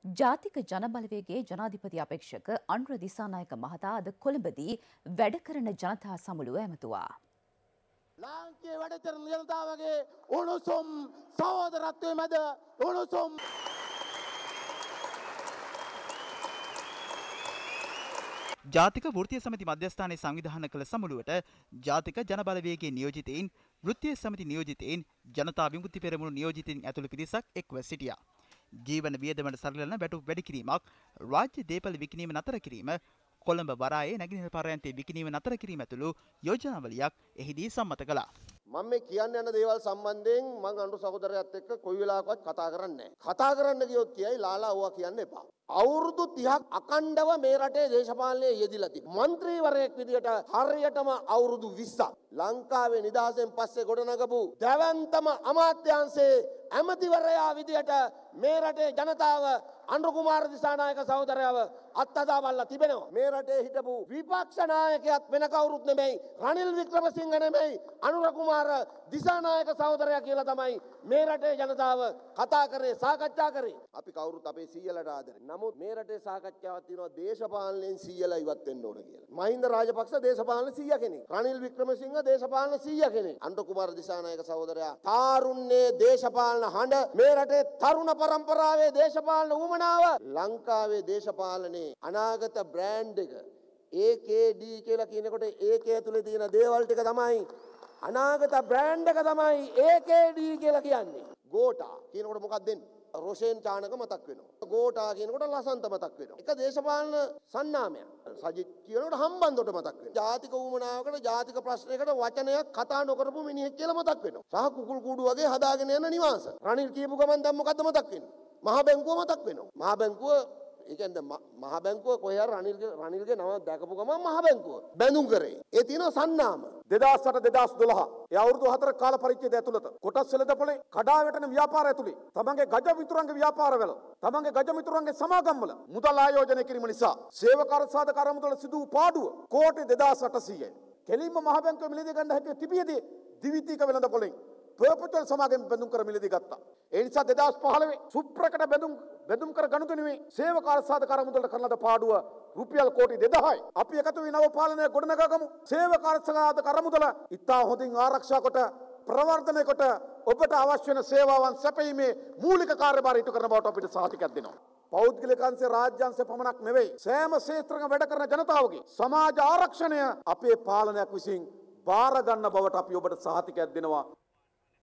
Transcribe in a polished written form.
ජාතික ජනබලවේගයේ ජනාධිපති අපේක්ෂක අනුර දිසානායක මහතා අද කොළඹදී වැඩ කරන ජනතා සමුළුව ඇමතුවා. ලාංකීය වැඩ කරන ජනතාවගේ උණුසුම් සහෝදරත්වයේ මැද උණුසුම් ජාතික වෘත්තීය සමිති මධ්‍යස්ථානයේ සංවිධානය කළ සමුළුවට ජාතික ජනබලවේගයේ නියෝජිතයින්, වෘත්තීය සමිති නියෝජිතයින්, ජනතා විමුක්ති පෙරමුණු නියෝජිතයින් ඇතුළු පිරිසක් එක්ව සිටියා. ජීවන වියදමට සරලන වැටුප් වැඩි කිරීමක්, රාජ්‍ය දේපල විකිණීම නතර කිරීම, කොළඹ වරායේ නැගෙනහිර පර්යන්තයේ විකිණීම නතර කිරීම ඇතුළු යෝජනාවලියක් එහිදී සම්මත කළා. මම මේ කියන්න යන දේවල් සම්බන්ධයෙන් මම අනුර සහෝදරයාත් එක්ක කොයි වෙලාවකවත් කතා කරන්නේ නැහැ. කතා කරන්න ගියොත් කියයි ලාලා ඕවා කියන්න එපා. අවුරුදු 30ක් අකණ්ඩව මේ රටේ දේශපාලනයේ යෙදිලා තිබෙනවා. മന്ത്രിවරයෙක් විදියට හරියටම අවුරුදු 20ක් ලංකාවේ නිදහසෙන් පස්සේ ගොඩනගපු දැවැන්තම අමාත්‍යාංශයේ ඇමතිවරයා විදියට මේ රටේ ජනතාව අනුර කුමාර දිසානායක සහෝදරයව අත්අඩංගුවට තිබෙනවා. මේ රටේ හිටපු විපක්ෂ නායකයාත් වෙන කවුරුත් නෙමෙයි, රනිල් වික්‍රමසිංහ නෙමෙයි, අනුර කුමාර දිසානායක සහෝදරයා කියලා තමයි මේ රටේ ජනතාව කතා කරේ, සාකච්ඡා කරේ. අපි කවුරුත් අපේ සීයලට ආදරේ. නමුත් මේ රටේ සාකච්ඡාවක් තියෙනවා දේශපාලනයෙන් සීයලා ඉවත් වෙන්න ඕන කියලා. මහින්ද රාජපක්ෂ දේශපාලන සීයා කෙනෙක්. රනිල් වික්‍රමසිංහ දේශපාලන සීයා කෙනෙක්. අනුර කුමාර දිසානායක සහෝදරයා තාරුණ්‍යයේ දේශපාලන හඬ, මේ රටේ තරුණ පරම්පරාවේ දේශපාලන උවමනාව, ලංකාවේ දේශපාලනයේ අනාගත බ්‍රෑන්ඩ් එක AKD කියලා කියනකොට AK ඇතුලේ තියෙන දේවල් ටික තමයි අනාගත බ්‍රෑන්ඩ් එක තමයි AKD කියලා කියන්නේ. ගෝටා කියනකොට මොකක්ද දෙන්නේ? රොෂෙන් චානක මතක් වෙනවා. ගෝටා කියනකොට ලසන්ත මතක් වෙනවා. එක දේශපාලන සන්නාමයක්. සජිත් කියනකොට හම්බන්තොට මතක් වෙනවා. ජාතික උවමනාවකට, ජාතික ප්‍රශ්නයකට වචනයක් කතා නොකරපු මිනිහෙක් කියලා මතක් වෙනවා. සහ කුකුල් කූඩු වගේ හදාගෙන යන නිවාස. රනිල් කියපු ගමන් දැන් මොකද්ද මතක් වෙන්නේ? මහ බැංකුව මතක් වෙනවා. මහ බැංකුව, ඒ කියන්නේ මහ බැංකුව කොහේ හරි රනිල්ගේ නම දැකපු ගමන් මහ බැංකුව බැඳුම් කරේ. ඒ තියෙන සන්නාම 2008 2012 ඒ අවුරුදු 4 කාල පරිච්ඡේදය ඇතුළත කොටස් වෙළඳපොලේ කඩා වැටෙන ව්‍යාපාර ඇතුළේ තමන්ගේ ගජ මිතුරන්ගේ ව්‍යාපාරවල, තමන්ගේ ගජ මිතුරන්ගේ සමාගම්වල මුදල් ආයෝජනය කිරීම නිසා සේවකාර සාධක අරමුදල සිදු වූ පාඩුව කෝටි 2800යි. කෙලින්ම මහ බැංකුවේ මිලදී ගන්න හැකි තිබියදී දිවිතීක වෙළඳපොලෙන් පර්පචුවල් සමාගම් බැඳුම් කර මිලදී ගත්තා. ඒ නිසා 2015 සුප්‍රකට බැඳුම් කර ගනුදෙනුවේ සේවකාර සාධක අරමුදලට කරන ලද පාඩුව රුපියල් කෝටි 2000යි. අපි එකතු වී නව පාලනය ගොඩනගාගමු. සේවකාර සාධක අරමුදල ඉතා හොඳින් ආරක්ෂා කොට ප්‍රවර්ධනය කොට ඔබට අවශ්‍ය වෙන සේවාවන් සැපයීමේ මූලික කාර්යභාරය ඉටු කරන බවට අපිට සහතිකයක් දෙනවා. පෞද්ගලික අංශ, රාජ්‍ය අංශ පමණක් නෙවෙයි, සෑම ක්ෂේත්‍රයක වැඩ කරන ජනතාවගේ සමාජ ආරක්ෂණය අපේ පාලනයක් විසින් බාර ගන්න බවට අපි ඔබට සහතිකයක් දෙනවා.